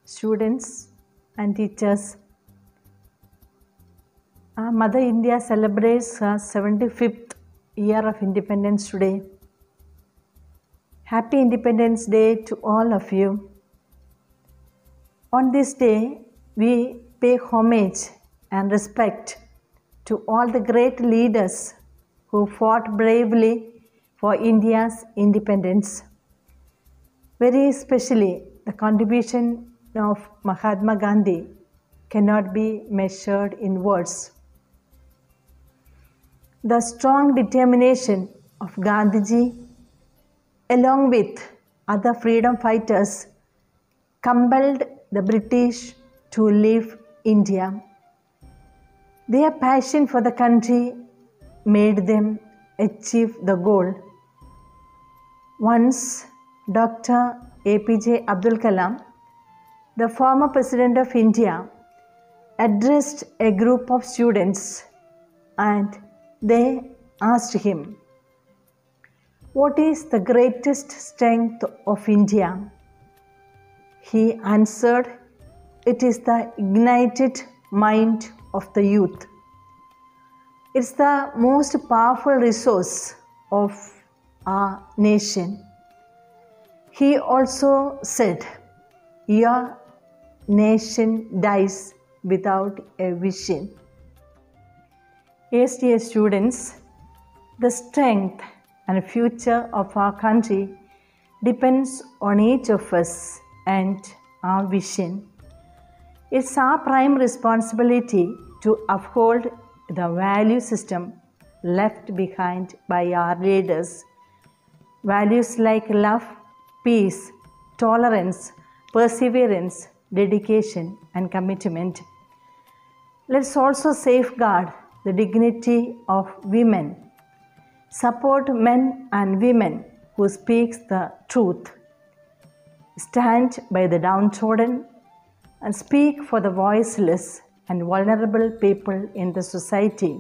students and teachers. Mother India celebrates her 75th year of independence today. Happy Independence Day to all of you. On this day, we pay homage and respect to all the great leaders who fought bravely for India's independence. Very especially, the contribution of Mahatma Gandhi cannot be measured in words. The strong determination of Gandhiji, along with other freedom fighters, compelled the British to leave India. Their passion for the country made them achieve the goal. Once, Dr. APJ Abdul Kalam, the former President of India, addressed a group of students and they asked him, "What is the greatest strength of India?" He answered, "It is the ignited mind of the youth. It's the most powerful resource of our nation." He also said, "Your nation dies without a vision." Yes, dear students, the strength and future of our country depends on each of us and our vision. It's our prime responsibility to uphold the value system left behind by our leaders. Values like love, peace, tolerance, perseverance, dedication, and commitment. Let's also safeguard the dignity of women, support men and women who speak the truth, stand by the downtrodden, and speak for the voiceless and vulnerable people in the society.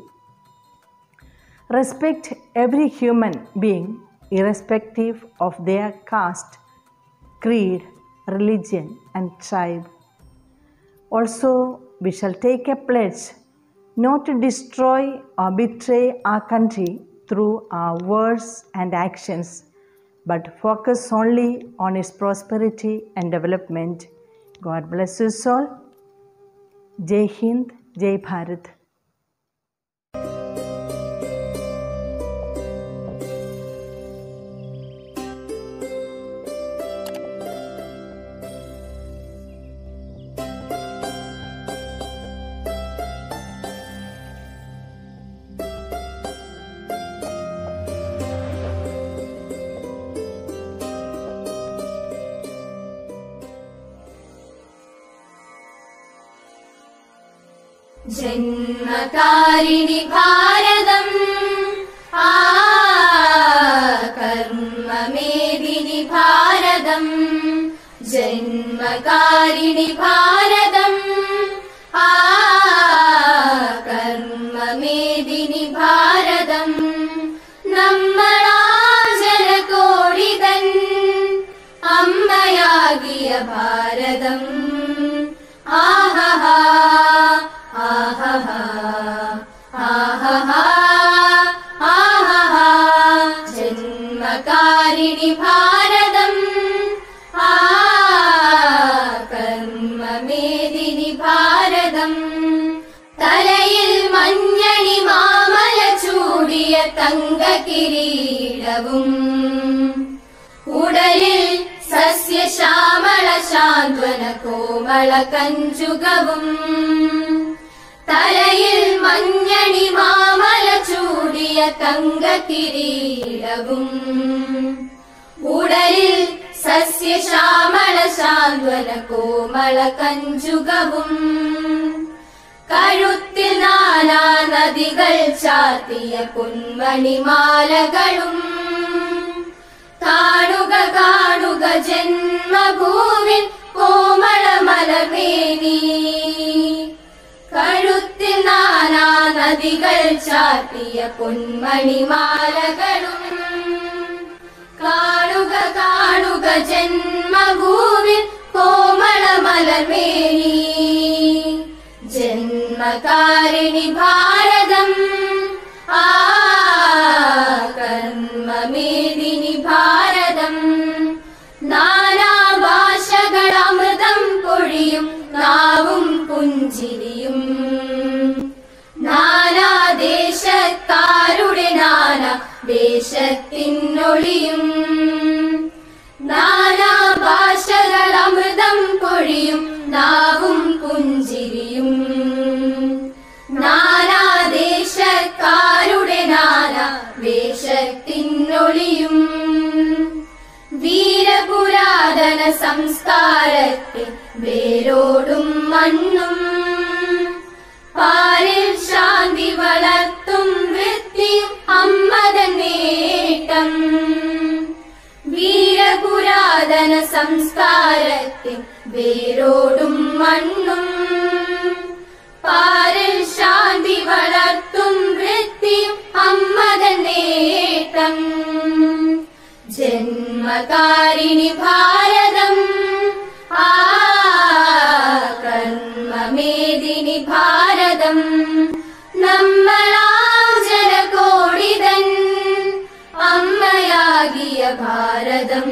Respect every human being irrespective of their caste, creed, religion, and tribe. Also, we shall take a pledge not to destroy or betray our country through our words and actions, but focus only on its prosperity and development. God bless us all. Jai Hind, Jai Bharat. जन्मकारिणि भारतम् कर्ममेदिनि भारतम् जन्मकारिणि भारतम् कर्ममेदिनि भारतम् നമ്മളാചരകോടിതൻ അമ്മയാകിയ ഭാരതം ആഹഹാ ആഹഹാ ആഹഹാ ആഹഹാ ജന്മകാരിണി ഭാരതം കർമ്മമേദിനി ഭാരതം തലയിൽ മഞ്ഞണി മാമല ചൂടിയ തങ്കകിരീടവും ഉടലിൽ സസ്യശ്യാമള ശാന്ത്വന കോമള കഞ്ചുകവും തലയിൽ മഞ്ഞണി മാമല ചൂടിയ തങ്കകിരീടവും ഉടലിൽ സസ്യശ്യാമള ശാന്ത്വന കോമള കഞ്ചുകവും കഴുത്തിൽ നാനാ നദികൾ ചാർത്തിയ പൊന്മണിമാലകളും കാണുക കാണുക ജന്മഭൂവിൻ കോമളമലർമേനി കഴുത്തിൽ നാനാ നദികൾ ചാർത്തിയ പൊന്മണിമാലകളും കാണുക കാണുക ജന്മഭൂവിൻ കോമളമലർമേനി ജന്മകാരിണി ഭാരതം കർമ്മമേദിനി ഭാരതം നാനാഭാഷകളമൃതം പൊഴിയും നാവും പുഞ്ചിരിയും നാനാദേശക്കാരുടെ നാനാ ദേശത്തിനൊളിയും നാനാഭാഷകളമൃതം പൊഴിയും നാവും പുഞ്ചിരിയും നാനാദേശക്കാരുടെ നാനാ വേഷത്തിനൊളിയും വീരപുരാതന സംസ്കാരത്തിൽ വേരോടും മണ്ണും പാരിൽ ശാന്തി വളർത്തും വൃത്തിയും അമ്മതൻ നേട്ടം വീരപുരാതന സംസ്കാരത്തിൽ വേരോടും മണ്ണും പാരിൽ ശാന്തി വളർത്തും വൃത്തിയും അമ്മതൻ നേട്ടം ജന്മകാരിണി ഭാരതം കർമ്മമേദിനി ഭാരതം നമ്മളാം ജനകോടിതൻ അമ്മയാകിയ ഭാരതം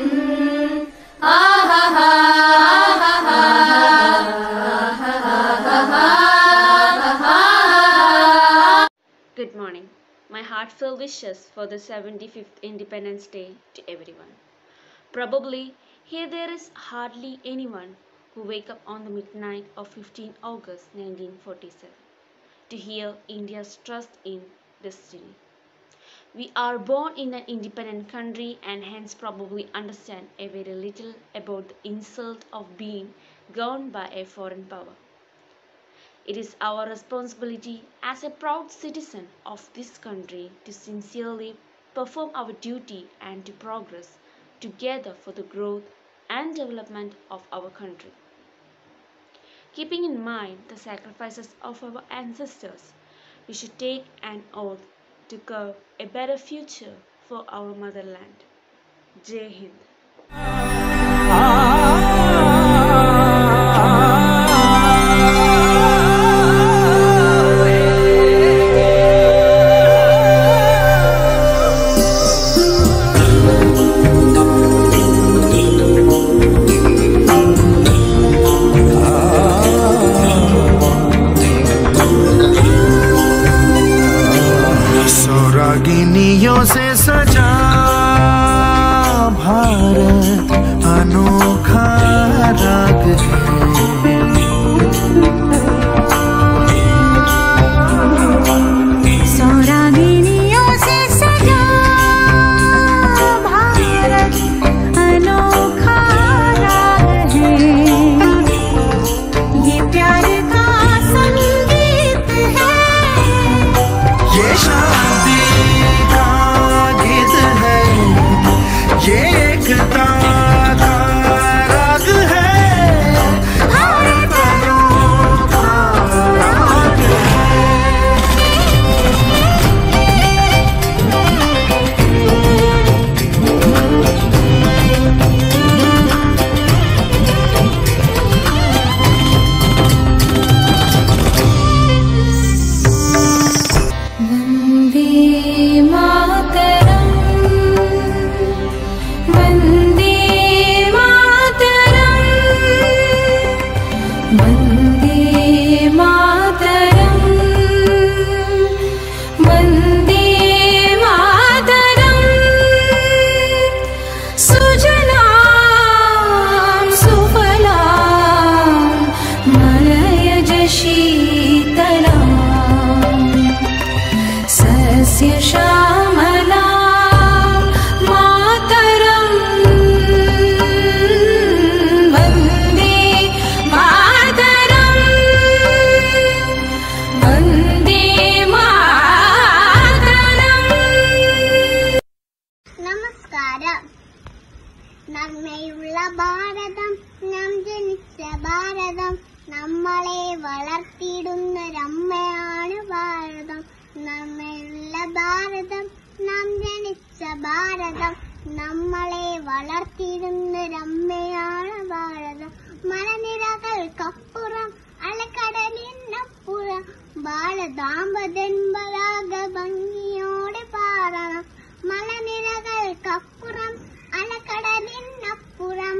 Good morning. My heartfelt wishes for the 75th Independence Day to everyone. Probably here there is hardly anyone who wake up on the midnight of 15 August 1947 to hear India's trust in destiny. We are born in an independent country and hence probably understand a very little about the insult of being governed by a foreign power. It is our responsibility as a proud citizen of this country to sincerely perform our duty and to progress together for the growth and development of our country. Keeping in mind the sacrifices of our ancestors, we should take an oath to carve a better future for our motherland. Jai Hind. रागिनियों से सजा भारत अनोखा राग है। सौरागिनियों से सजा भारत अनोखा राग है। ये प्यार का संगीत है, ये शादी का गीत है, ये एकता का राग है। भारत अनोखा राग वन्दे मातरम् वन्दे मातरम् वन्दे मातरम् वन्दे मातरम् सुजलां सुफलां मलयज शीतलाम् सस्य श्यामलां मातरम् वन्दे मातरम् वन्दे मातरम्। നമസ്കാരം. നന്മയുള്ള ഭാരതം, നാം ജനിച്ച ഭാരതം, നമ്മളെ വളർത്തിയിടുന്നൊരമ്മയാണ് ഭാരതം. നന്മയുള്ള ഭാരതം, നാം ജനിച്ച ഭാരതം, നമ്മളെ വളർത്തിയിടുന്നൊരമ്മയാണ് ഭാരതം. മലനിരകൾക്കപ്പുറം അലക്കടലിനപ്പുറം ബാലദാമ്പതെൻപതാക ഭംഗിയോടെ പാടണം. മലനിരകൾക്കപ്പുറം അലക്കടലിനപ്പുറം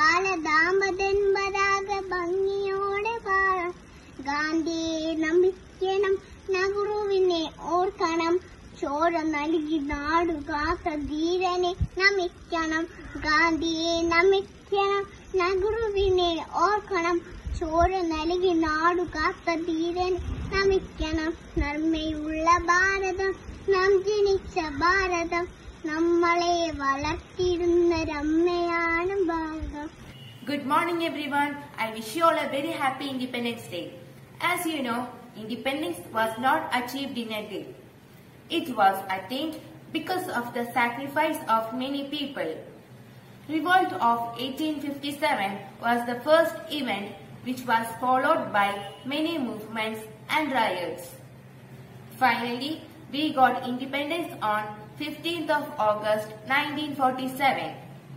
ബാലദാമ്പതെൻപതാക ഭംഗിയോടെ പാടണം. ഗാന്ധിയെ നമിക്കണം, നെഹ്റുവിനെ ഓർക്കണം, ചോര നൽകി നാടുകാത്ത ധീരനെ നമിക്കണം. ഗാന്ധിയെ നമിക്കണം, നെഹ്റുവിനെ ഓർക്കണം, ചോര നൽകി നാടുകാത്ത ധീരനെ നമിക്കണം. നന്മയുള്ള ഭാരതം, നാം ജനിച്ച ഭാരതം, നമ്മളെ വളർത്തിയിരുന്ന രമ്മയാണ് ഭാരതം. Good morning everyone. I wish you all a very happy Independence Day. As you know, independence was not achieved in a day. It was attained because of the sacrifice of many people. Revolt of 1857 was the first event which was followed by many movements and riots. Finally, we got independence on 15th of August 1947.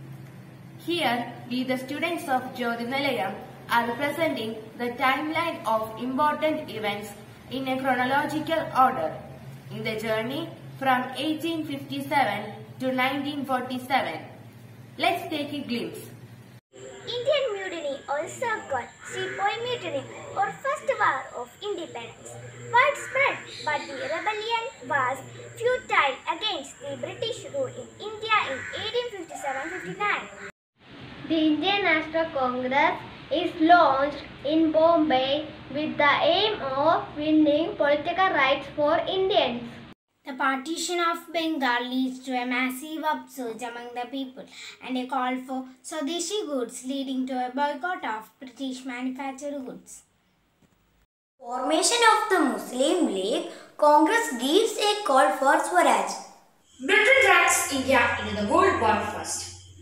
Here, we the students of Jyoti Nilayam are representing the timeline of important events in a chronological order in the journey from 1857 to 1947. Let's take a glimpse. Indian Mutiny, also called Sepoy Mutiny or First War of Independence, widespread, but the rebellion was futile against the British rule in India in 1857-59. The Indian National Congress is launched in Bombay with the aim of winning political rights for Indians. The partition of Bengal leads to a massive upsurge among the people and a call for Swadeshi goods, leading to a boycott of British manufactured goods. Formation of the Muslim League, Congress gives a call for Swaraj. Britain drags India into the World War first.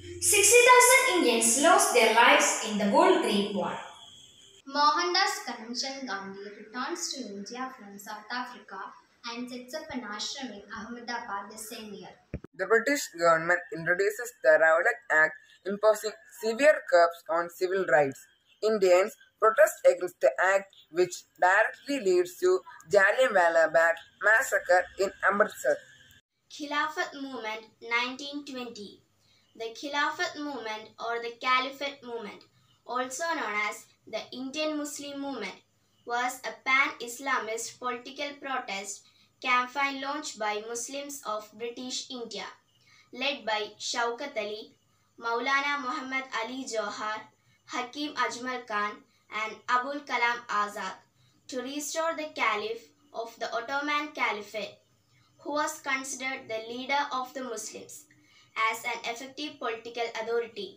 60,000 Indians lost their lives in the World Great War. Mohandas Karamchand Gandhi returns to India from South Africa and sets up an ashram in Ahmedabad the same year. The British government introduces the Rowlatt Act, imposing severe curbs on civil rights. Indians protest against the act, which directly leads to Jallianwala Bagh massacre in Amritsar. Khilafat Movement 1920. The Khilafat Movement or the Caliphate Movement, also known as the Indian Muslim Movement, was a pan-Islamist political protest campaign launched by Muslims of British India, led by Shaukat Ali, Maulana Muhammad Ali Johar, Hakim Ajmal Khan and Abul Kalam Azad, to restore the Caliph of the Ottoman Caliphate, who was considered the leader of the Muslims, as an effective political authority.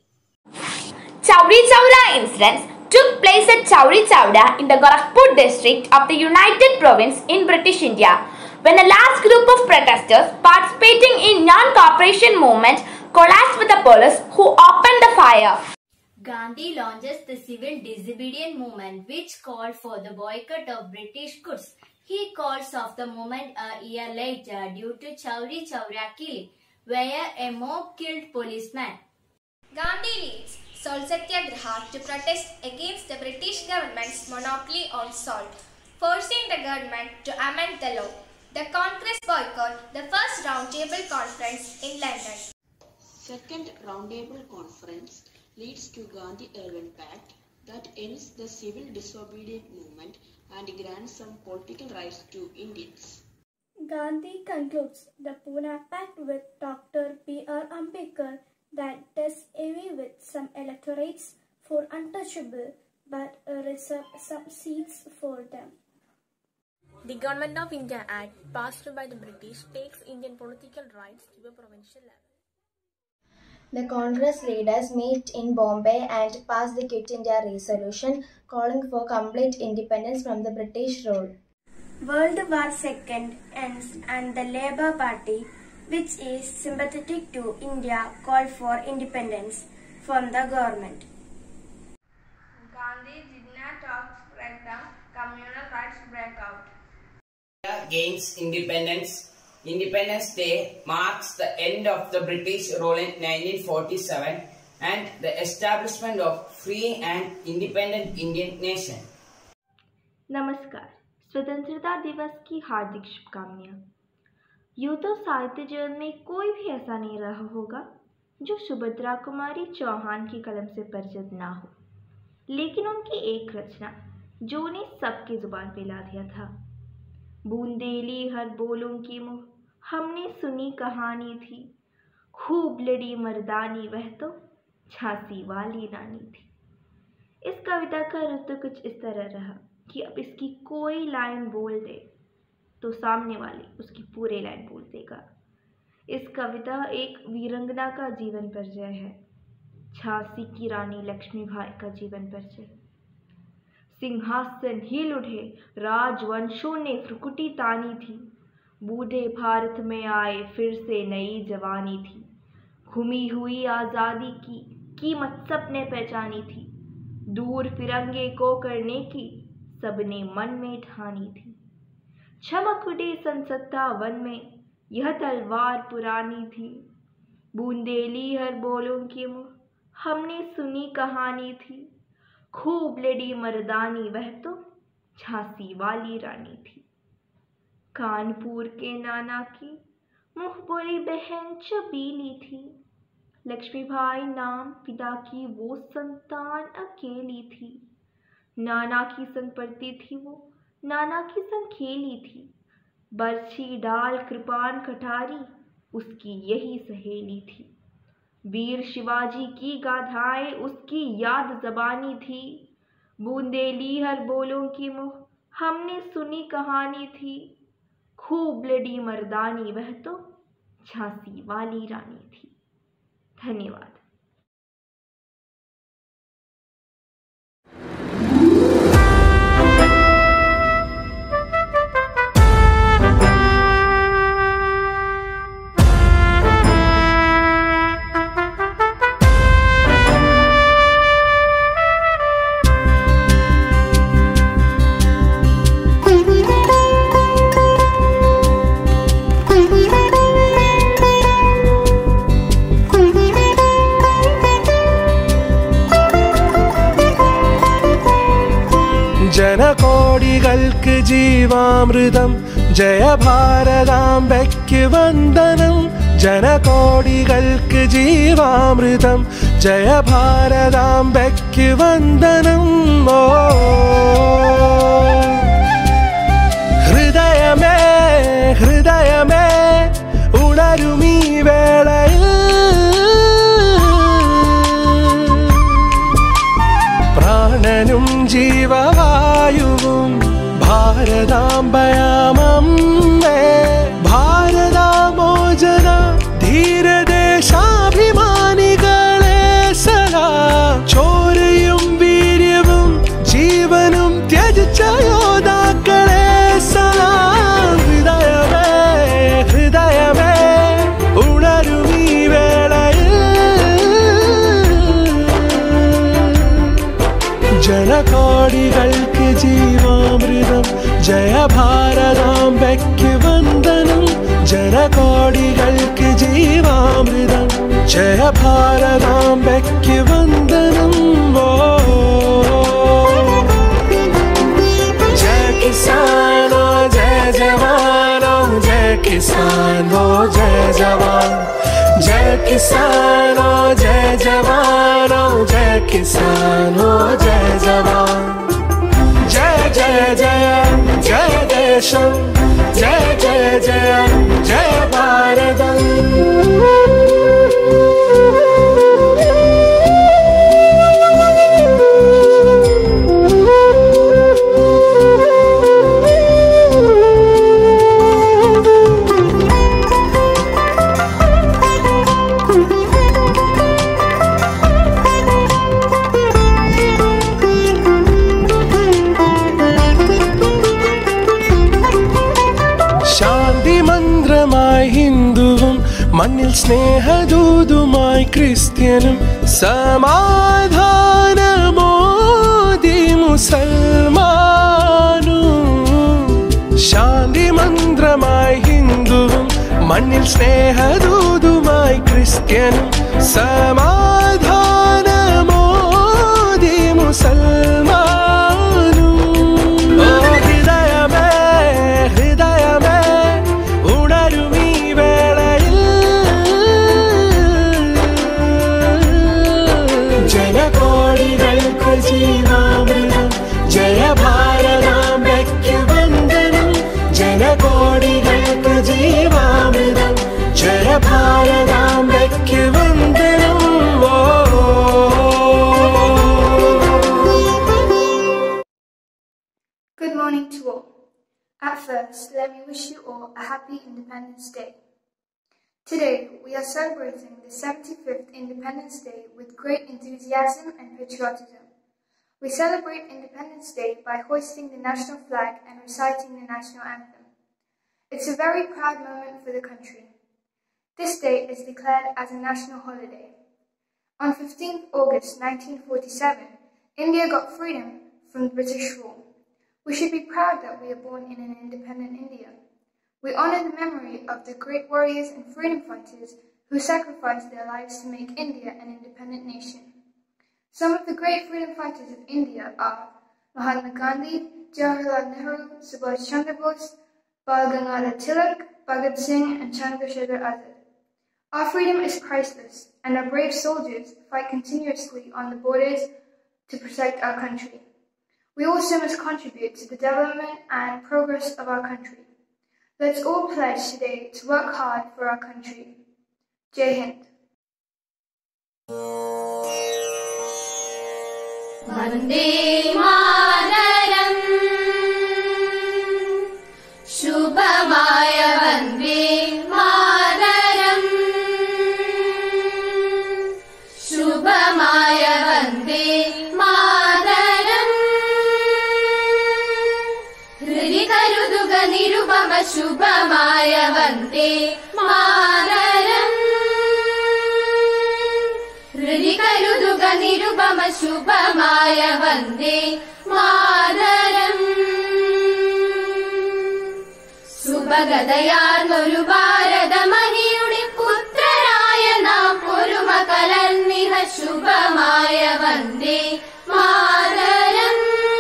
Chowri Chowra incidents took place at Chowri Chowra in the Gorakhpur district of the United Province in British India, when a large group of protesters participating in non-cooperation movement clashed with the police, who opened the fire. Gandhi launches the civil disobedience movement, which called for the boycott of British goods. He calls off the movement a year later due to Chowri Chowra killing, where a mob killed policemen. Gandhi leads Salt Satyagraha to protest against the British government's monopoly on salt, forcing the government to amend the law. The Congress boycott the first roundtable conference in London. Second roundtable conference leads to Gandhi-Irwin Pact that ends the civil disobedience movement and grants some political rights to Indians. Gandhi concludes the Pune Pact with Dr. B.R. Ambedkar that does away with some electorates for untouchable but reserve some seats for them. The Government of India Act passed by the British takes Indian political rights to a provincial level. The Congress leaders meet in Bombay and pass the Quit India resolution calling for complete independence from the British rule. World War II ends and the Labour Party, which is sympathetic to India, called for independence from the government. Gandhi did not talk break down, communal rights break out. India gains independence. Independence Day marks the end of the British rule in 1947 and the establishment of free and independent Indian nation. नमस्कार। स्वतंत्रता दिवस की हार्दिक शुभकामनाएं। यूं तो साहित्य जगत में कोई भी ऐसा नहीं रहा होगा जो सुभद्रा कुमारी चौहान की कलम से परिचित ना हो, लेकिन उनकी एक रचना जो उन्हें सबकी जुबान पे ला दिया था। बूंदेली हर बोलों की मुँह हमने सुनी कहानी थी, खूब लड़ी मर्दानी वह तो झांसी वाली रानी थी। इस कविता का रुख तो कुछ इस तरह रहा कि अब इसकी कोई लाइन बोल दे तो सामने वाले उसकी पूरी लाइन बोल देगा। इस कविता एक वीरंगना का जीवन परिचय है, झांसी की रानी लक्ष्मीबाई का जीवन परिचय। सिंहासन हिल उठे, राजवंशों ने फ्रुकुटी तानी थी, बूढ़े भारत में आए फिर से नई जवानी थी। घुमी हुई आज़ादी की कीमत सबने पहचानी थी, दूर फिरंगे को करने की सबने मन में ठानी थी। चमक उठे सन 57 में यह तलवार पुरानी थी, बूंदेली हर बोलों के मुँह हमने सुनी कहानी थी, खूब लड़ी मर्दानी वह तो झांसी वाली रानी थी। कानपुर के नाना की मुँह बोली बहन चबीली थी, लक्ष्मीबाई नाम पिता की वो संतान अकेली थी। नाना की संग पढ़ती थी वो, नाना की संग खेली थी, बरछी डाल कृपान कटारी उसकी यही सहेली थी। वीर शिवाजी की गाथाएं उसकी याद ज़बानी थी, बूंदेली हर बोलों की मुँह हमने सुनी कहानी थी, खूब लड़ी मर्दानी वह तो झांसी वाली रानी थी। धन्यवाद। जनकोटिकൾക്ക് ജീവാമൃതം ജയ ഭാരതാംബയ്ക്ക് വന്ദനം जनकोटिकൾക്ക് ജീവാമൃതം ജയ ഭാരതാംബയ്ക്ക് വന്ദനം ഓ ഹൃദയമേ ഹൃദയമേ ഉണരുമീ വേളയിൽ പ്രാണനും ജീവവായുവും ഭാരതാംബയാമമ്മേ ഭാരതാമോചന ധീരദേശാഭിമാനികളെ സദാ ചോരയും വീര്യവും ജീവനും ത്യജിച്ച യോദ്ധാക്കളെ സദാ ഹൃദയമേ ഹൃദയമേ ഉണരുമീ വേളയിൽ जनकोटिकൾക്ക് ജീവാമൃതം ജയ ഭാരതാംബയ്ക്ക് വന്ദനം जनकोटिकൾക്ക് ജീവാമൃതം ജയ ഭാരതാംബയ്ക്ക് വന്ദനം ഓ ജയ കിസാനോ ജയ ജവാനോ ജയ കിസാനോ ജയ ജവാൻ जय किसानो जय जवानो जय किसानो जय जवान जय जय जय जय देशम जय जय जय जय भारतम മണ്ണിൽ സ്നേഹദൂതുമായി ക്രിസ്ത്യനും സമാധാനമോദി മുസൽമാനും ശാന്തി മന്ത്രമായി ഹിന്ദുവും മണ്ണിൽ സ്നേഹദൂതുമായി ക്രിസ്ത്യനും സമാധാന ജനകോടികൾക്ക് ജീവാമൃതം ജയഭാരതാംബയ്ക്ക് വന്ദനം. Good morning to all. At first, let me wish you all a happy Independence Day. Today, we are celebrating the 75th Independence Day with great enthusiasm and patriotism. We celebrate Independence Day by hoisting the national flag and reciting the national anthem. It's a very proud moment for the country. This day is declared as a national holiday. On 15th August 1947, India got freedom from British rule. We should be proud that we are born in an independent India. We honor the memory of the great warriors and freedom fighters who sacrificed their lives to make India an independent nation. Some of the great freedom fighters of India are Mahatma Gandhi, Jawaharlal Nehru, Subhash Chandra Bose, Bal Gangadhar Tilak, Bhagat Singh and Chandrasekhar Azad. Our freedom is priceless and our brave soldiers fight continuously on the borders to protect our country. We also must contribute to the development and progress of our country. Let's all pledge today to work hard for our country. Jai Hind. Vande Mataram Shubhamaya Vande Mataram Shubhamaya Vande Mataram Hridi Karuduga Nirupama Shubhamaya Vande Mataram Hridi Karuduga Nirupama Shubhamaya Vande Mataram സുഭഗതയാർന്നൊരു ഭാരതമഹിയുടെ പുത്രരായ നാം ഒരുമ കലർന്നിഹ ശുഭമായ വന്ദേ മാതരം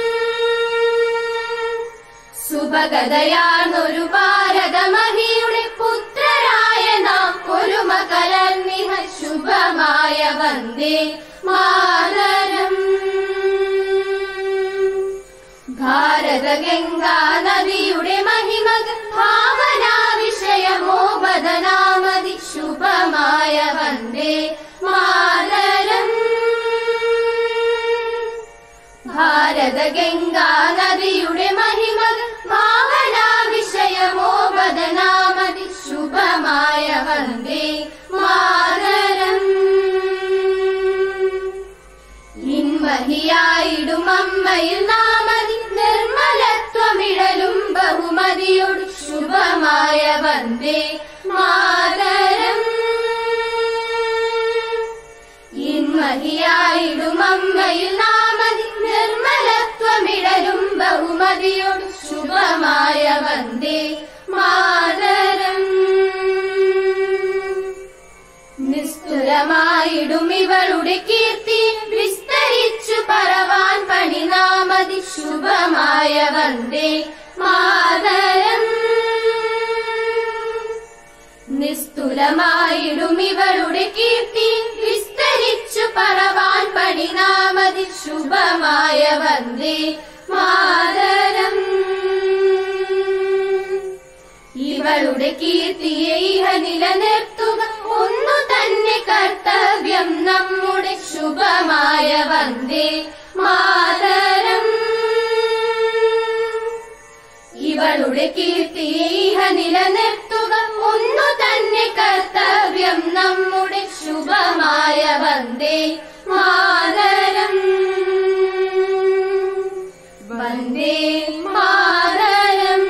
സുഭഗതയാർന്നൊരു ഭാരതമഹിയുടെ പുത്രരായ നാം ഒരുമ കലർന്നിഹ ശുഭമായ വന്ദേ മാതരം ഭാരത ഗംഗാ നദിയുടെ മഹിമക ഭാവനാ വിഷയമോ ബദനാമതി ശുഭമായ വന്ദേ മാതരം ഭാരത ഗംഗാ നദിയുടെ മഹിമക ഭാവനാ വിഷയമോ ബദനാമതി ശുഭമായ വന്ദേ മാതരം ഇൻമഹിയായിടും അമ്മയിൽ നാമതി നിർമ്മലത്വമിഴലും ബഹുമതിയോട് ശുഭമായ വന്ദേ മാതരം ഇൻമഹിയായിടും അമ്മയിൽ നാമതി നിർമ്മലത്വമിഴലും ബഹുമതിയോട് ശുഭമായ വന്ദേ മാതരം നിസ്തുലമായിടും ഇവളുടെ കീർത്തി വിസ്തരിച്ചു പറവാൻ പണിനാമതി ശുഭമായ വന്ദേ മാതരം നിസ്തുലമായിടും ഇവളുടെ കീർത്തി വിസ്തരിച്ചു പറവാൻ പണിനാമതി ശുഭമായ വന്ദേ മാതരം ഇവളുടെ കീർത്തിയെ ഇഹ നിലനിർത്തുക ഒന്നു തന്നെ കർത്തവ്യം നമ്മുടെ ശുഭമായ വന്ദേ മാതരം ഇവളുടെ കീർത്തിയെ ഇഹ നിലനിർത്തുക ഒന്നു തന്നെ കർത്തവ്യം നമ്മുടെ ശുഭമായ വന്ദേ മാതരം വന്ദേ മാതരം.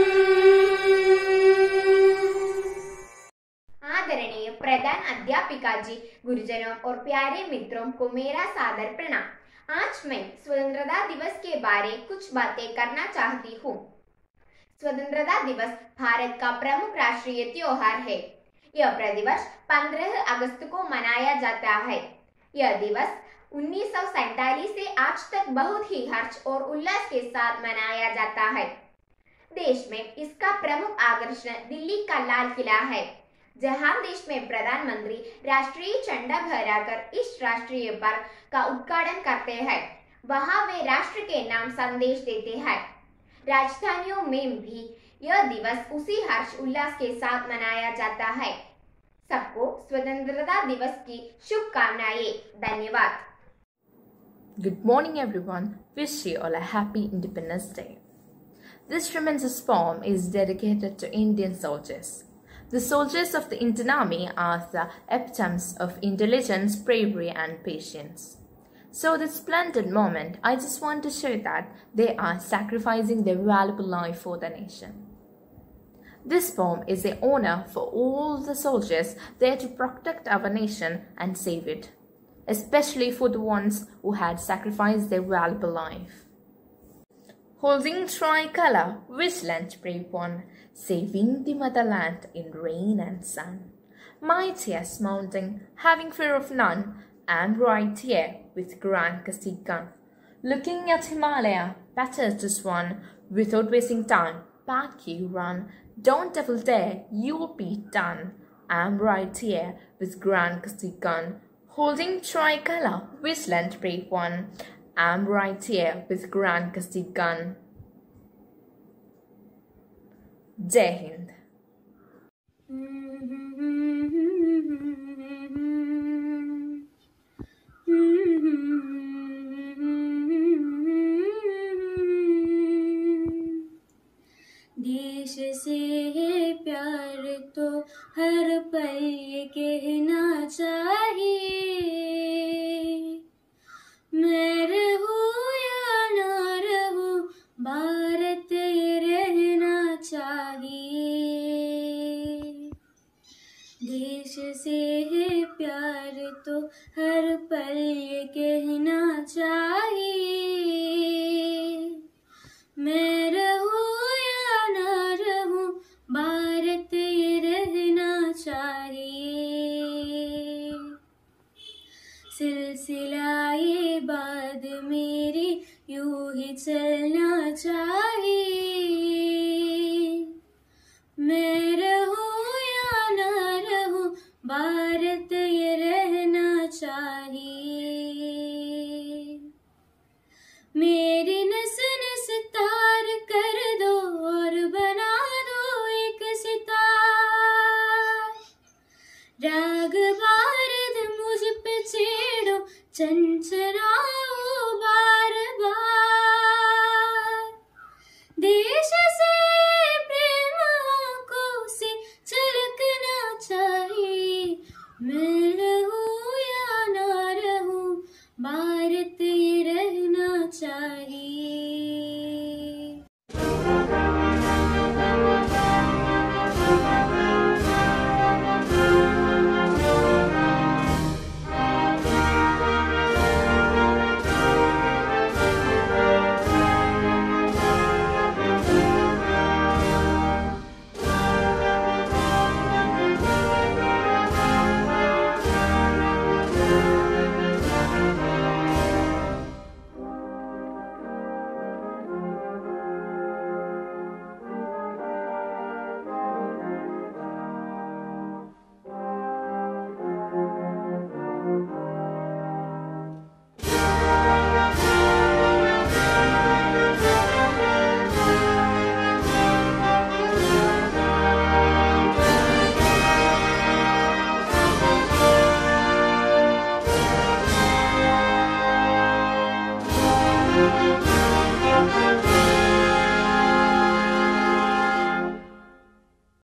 आदरणीय प्रधान अध्यापिका जी, गुरुजनों और प्यारे मित्रों को मेरा सादर प्रणाम। आज मैं स्वतंत्रता दिवस के बारे कुछ बातें करना चाहती हूँ। स्वतंत्रता दिवस भारत का प्रमुख राष्ट्रीय त्योहार है। यह प्रतिवर्ष 15 अगस्त को मनाया जाता है। यह दिवस 1947 से आज तक बहुत ही हर्ष और उल्लास के साथ मनाया जाता है। देश में इसका प्रमुख आकर्षण दिल्ली का लाल किला है, जहां देश में प्रधानमंत्री राष्ट्रीय झंडा फहराकर इस राष्ट्रीय पर्व का उद्घाटन करते हैं। वहां वे राष्ट्र के नाम संदेश देते हैं। राजधानियों में भी यह दिवस उसी हर्ष उल्लास के साथ मनाया जाता है। सबको स्वतंत्रता दिवस की शुभकामनाएं। धन्यवाद। Good morning everyone. Wish you all a happy Independence Day. This tremendous poem is dedicated to Indian soldiers. The soldiers of the Indian Army are the epitomes of intelligence, bravery and patience. So this splendid moment, I just want to show that they are sacrificing their valuable life for the nation. This poem is an honor for all the soldiers there to protect our nation and save it, especially for the ones who had sacrificed their valuable life. Holding tricolor, vigilant brave one, saving the motherland in rain and sun. Mightiest mountain, having fear of none, I'm right here with Grand Casti gun. Looking at Himalaya, better just one, without wasting time, back you run. Don't ever dare, you'll be done. I'm right here with Grand Casti gun. Holding tricolor, vigilant brave one, I'm right here with Grand Casti gun. Jai Hind. देश से है प्यार तो हर पल ये कहना चाहिए, मैं रहूं या ना रहूं भारत ये रहना चाहिए। देश से है प्यार तो हर पल ये कहना चाहिए, मैं रहूं भारत ये रहना चाहिए। सिलसिला ये बात मेरी यूं ही चलना चाहिए, मैं रहूं या ना रहूं भारत ये रहना चाहिए। मेरी नस नस तार कर दो और बना राग भारत मुझ पे छेड़ो, चंचलाओ बार बार। देश से प्रेम आंखों से झलकना चाहिए, मैं